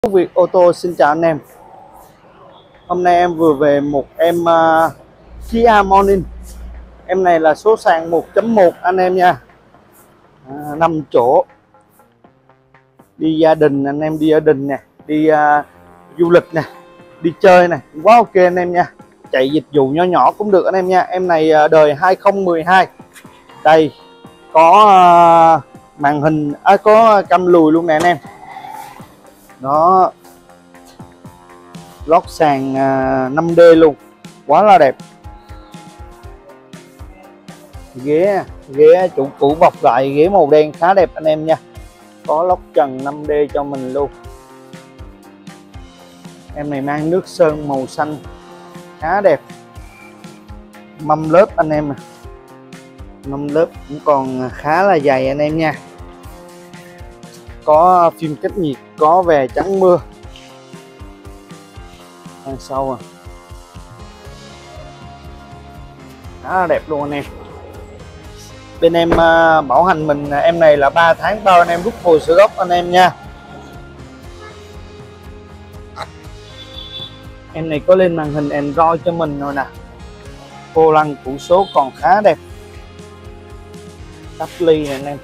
Việt ô tô xin chào anh em. Hôm nay em vừa về một em Kia Morning. Em này là số sàn 1.1 anh em nha. 5 chỗ. Đi gia đình, anh em đi gia đình nè, đi du lịch nè, đi chơi nè, quá ok anh em nha. Chạy dịch vụ nhỏ nhỏ cũng được anh em nha. Em này đời 2012. Đây có màn hình có cam lùi luôn nè anh em. Đó, lót sàn 5D luôn, quá là đẹp. Ghế chủ cũ bọc lại, ghế màu đen khá đẹp anh em nha. Có lót trần 5D cho mình luôn. Em này mang nước sơn màu xanh khá đẹp. Mâm lớp anh em nè, mâm lớp cũng còn khá là dày anh em nha. Có phim cách nhiệt, có về chắn mưa. Đằng sau khá là đẹp luôn anh em. Bên em bảo hành mình em này là 3 tháng bao anh em rút hồ sơ gốc anh em nha. Em này có lên màn hình Android cho mình rồi nè. Vô lăng củ số còn khá đẹp. Tắp ly này anh em.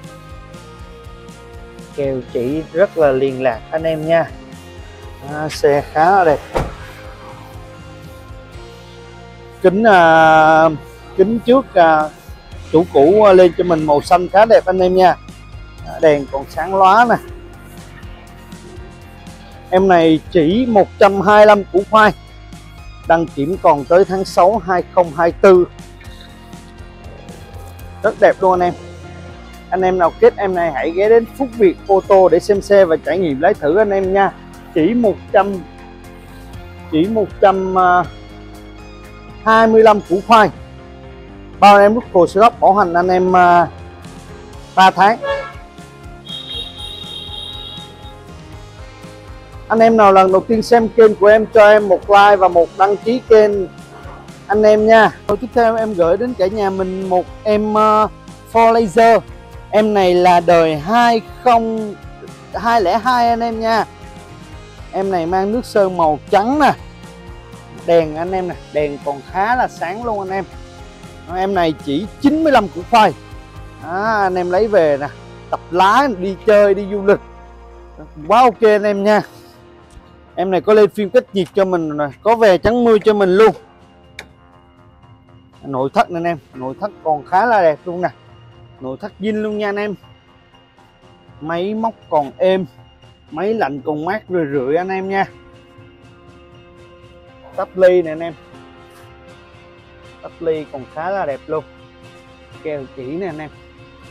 Kèo chỉ rất là liền lạc anh em nha. Xe khá là đẹp. Kính trước chủ cũ lên cho mình màu xanh khá đẹp anh em nha. Đèn còn sáng lóa nè. Em này chỉ 125 củ khoai. Đăng kiểm còn tới tháng 6 2024. Rất đẹp luôn anh em. Anh em nào kết em này hãy ghé đến Phúc Việt ô tô để xem xe và trải nghiệm lái thử anh em nha. Chỉ 125 củ khoai. Bao anh em rút hồ sơ gốc bảo hành anh em 3 tháng. Anh em nào lần đầu tiên xem kênh của em cho em một like và một đăng ký kênh anh em nha. Tiếp theo em gửi đến cả nhà mình một em Ford Laser. Em này là đời 2002 anh em nha. Em này mang nước sơn màu trắng nè. Đèn anh em nè, đèn còn khá là sáng luôn anh em. Em này chỉ 95 củ khoai. Anh em lấy về nè, tập lái, đi chơi, đi du lịch, quá ok anh em nha. Em này có lên phim cách nhiệt cho mình rồi, có về chắn mưa cho mình luôn. Nội thất anh em, nội thất còn khá là đẹp luôn nè. Nội thất zin luôn nha anh em. Máy móc còn êm, máy lạnh còn mát rượi rượi anh em nha. Tắp ly nè anh em. Tắp ly còn khá là đẹp luôn. Kèo chỉ nè anh em.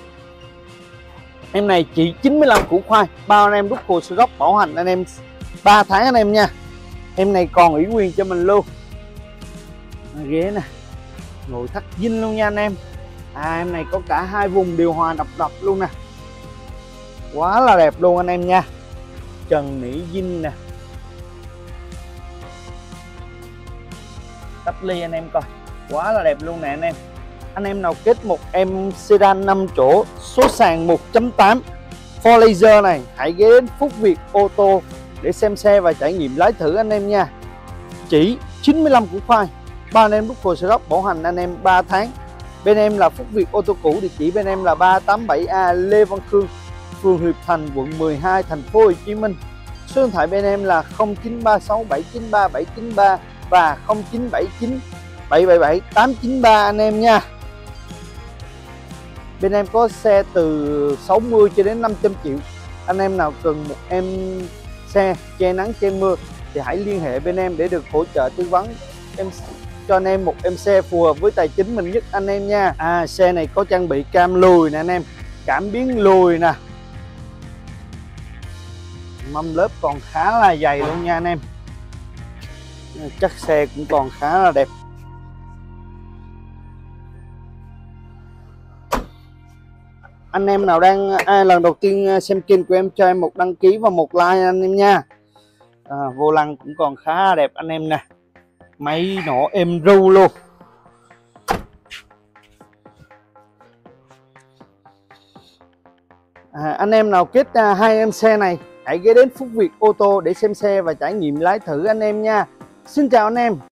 Em này chỉ 95 củ khoai. Bao anh em rút hồ sơ gốc bảo hành anh em 3 tháng anh em nha. Em này còn ủy quyền cho mình luôn. Ghế nè. Nội thất zin luôn nha anh em. Em này có cả 2 vùng điều hòa độc luôn nè. Quá là đẹp luôn anh em nha. Trần nỉ zin nè. Tắp ly anh em coi, quá là đẹp luôn nè anh em. Anh em nào kết một em sedan 5 chỗ số sàn 1.8 Ford Laser này hãy ghé đến Phúc Việt ô tô để xem xe và trải nghiệm lái thử anh em nha. Chỉ 95 củ khoai. Ba anh em rút hồ sơ gốc bảo hành anh em 3 tháng. Bên em là Phúc Việt ô tô cũ, địa chỉ bên em là 387A Lê Văn Khương, phường Hiệp Thành, quận 12, thành phố Hồ Chí Minh. Số điện thoại bên em là 0936 793 793 và 0979 777 893 anh em nha. Bên em có xe từ 60 cho đến 500 triệu. Anh em nào cần một em xe che nắng che mưa thì hãy liên hệ bên em để được hỗ trợ tư vấn cho anh em một em xe phù hợp với tài chính mình nhất anh em nha. Xe này có trang bị cam lùi nè anh em, cảm biến lùi nè. Mâm lớp còn khá là dày luôn nha anh em. Chất xe cũng còn khá là đẹp. Anh em nào đang lần đầu tiên xem kênh của em cho em một đăng ký và một like anh em nha. Vô lăng cũng còn khá là đẹp anh em nè. Máy nổ êm ru luôn. Anh em nào kết hai em xe này hãy ghé đến Phúc Việt ô tô để xem xe và trải nghiệm lái thử anh em nha. Xin chào anh em.